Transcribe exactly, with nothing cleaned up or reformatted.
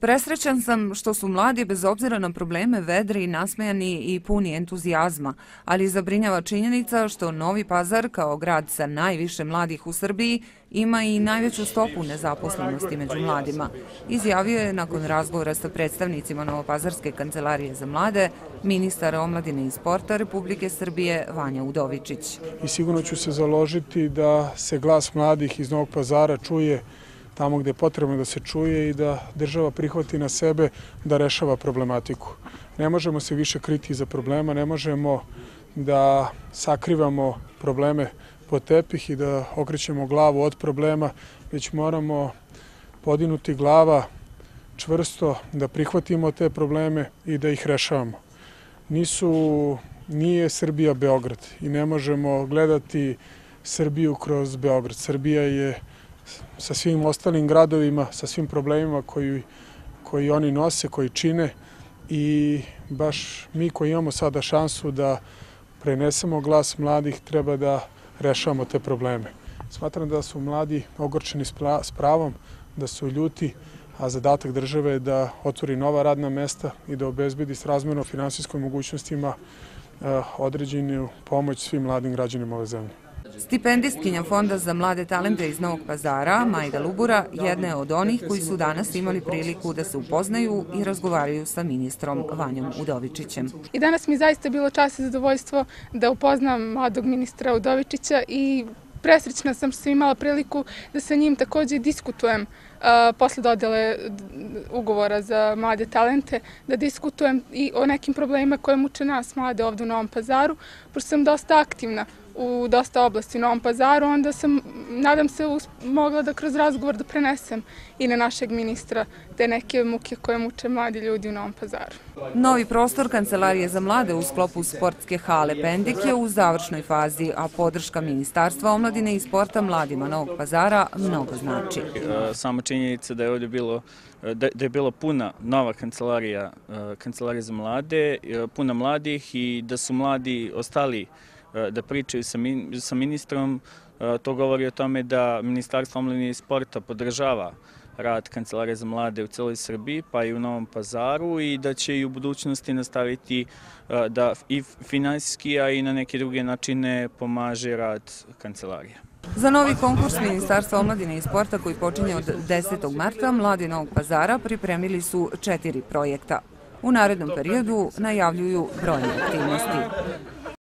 Presrećan sam što su mladi bez obzira na probleme vedri, nasmejani i puni entuzijazma, ali zabrinjava činjenica što Novi Pazar kao grad sa najviše mladih u Srbiji ima i najveću stopu nezaposlenosti među mladima, izjavio je nakon razgovora sa predstavnicima Novopazarske kancelarije za mlade ministar omladine i sporta Republike Srbije Vanja Udovičić. I sigurno ću se založiti da se glas mladih iz Novog Pazara čuje tamo gde je potrebno da se čuje i da država prihvati na sebe da rešava problematiku. Ne možemo se više kriti iza problema, ne možemo da sakrivamo probleme pod tepih i da okrećemo glavu od problema, već moramo podinuti glava čvrsto, da prihvatimo te probleme i da ih rešavamo. Nisu, nije Srbija Beograd i ne možemo gledati Srbiju kroz Beograd. Srbija je sa svim ostalim gradovima, sa svim problemima koji, koji oni nose, koji čine i baš mi koji imamo sada šansu da prenesemo glas mladih treba da rešavamo te probleme. Smatram da su mladi ogorčeni s pravom, da su ljuti, a zadatak države je da otvori nova radna mesta i da obezbedi srazmerno finansijskim mogućnostima određenu pomoć svim mladim građanima ove zemlje. Stipendistkinja Fonda za mlade talente iz Novog Pazara, Majda Lubura, jedna je od onih koji su danas imali priliku da se upoznaju i razgovaraju sa ministrom Vanjom Udovičićem. I danas mi je zaista bilo čast i zadovoljstvo da upoznam mladog ministra Udovičića i presrećna sam što sam imala priliku da sa njim također diskutujem posle dodele ugovora za mlade talente, da diskutujem i o nekim problemima koje muče nas mlade ovdje u Novom Pazaru, pošto sam dosta aktivna u dosta oblasti u Novom Pazaru, onda sam, nadam se, mogla da kroz razgovor da prenesem i na našeg ministra te neke muke koje muče mladi ljudi u Novom Pazaru. Novi prostor Kancelarije za mlade u sklopu sportske hale Pendik je u završnoj fazi, a podrška Ministarstva omladine i sporta mladima Novog Pazara mnogo znači. Sama činjenica da je ovdje bilo da je bila puna nova kancelarija, kancelarija za mlade, puna mladih i da su mladi ostali da pričaju sa ministrom, to govori o tome da Ministarstvo omladine i sporta podržava rad Kancelarije za mlade u celoj Srbiji, pa i u Novom Pazaru i da će i u budućnosti nastaviti da i finansijski, a i na neke druge načine pomaže rad Kancelarije. Za novi konkurs Ministarstva omladine i sporta koji počinje od desetog marta, mladi Novog Pazara pripremili su četiri projekta. U narednom periodu najavljuju brojne aktivnosti.